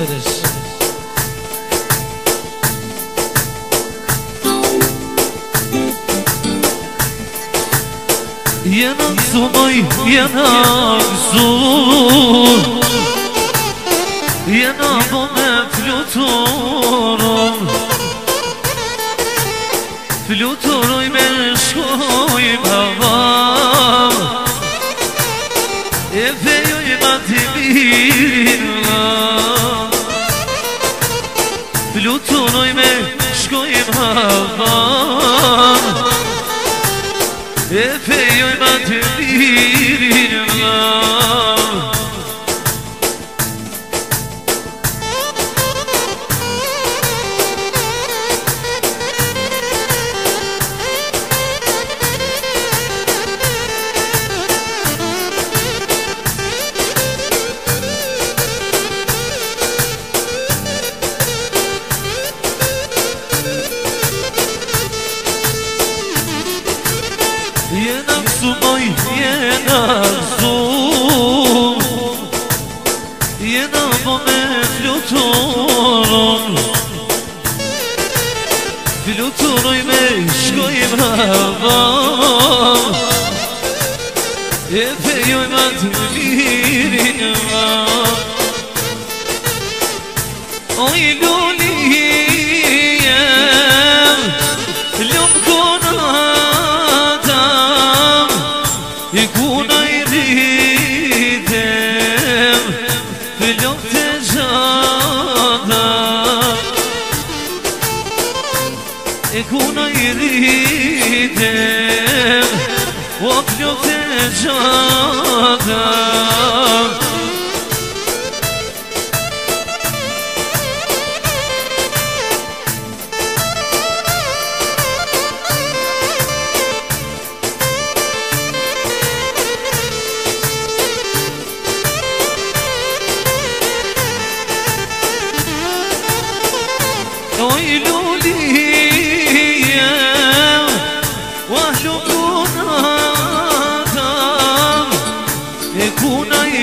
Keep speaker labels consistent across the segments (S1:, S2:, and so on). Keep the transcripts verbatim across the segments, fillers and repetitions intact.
S1: Hayırız. Yanak sumay, yanak su. Yanak ona fluturum. Fluturuj me shkoj havam. E fejoj ma t'i mirë. Fluturuj me shkoj havam. E fejoj ma t'i mirë. Yanak sumay, yanak su. Yanak bone fluturum. Fluturuj me shkojim havam. E fejoj ma të mirin. Oj luli jem, lum konatam. I kuna i rritem, fillon të gjata. I kuna i rritem, o fillon të gjata. Oj luli jem, wahlu kunatam. E kuna i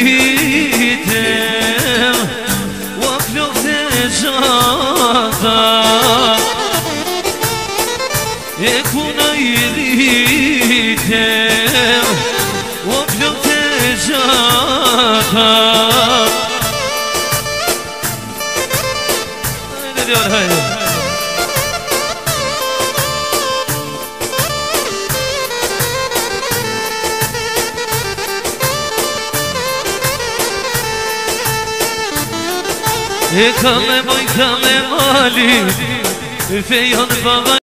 S1: rritem, wahlu të gjata. E kuna i rritem, wahlu të gjata. Haydi. E kale moj kale mali, fejon baba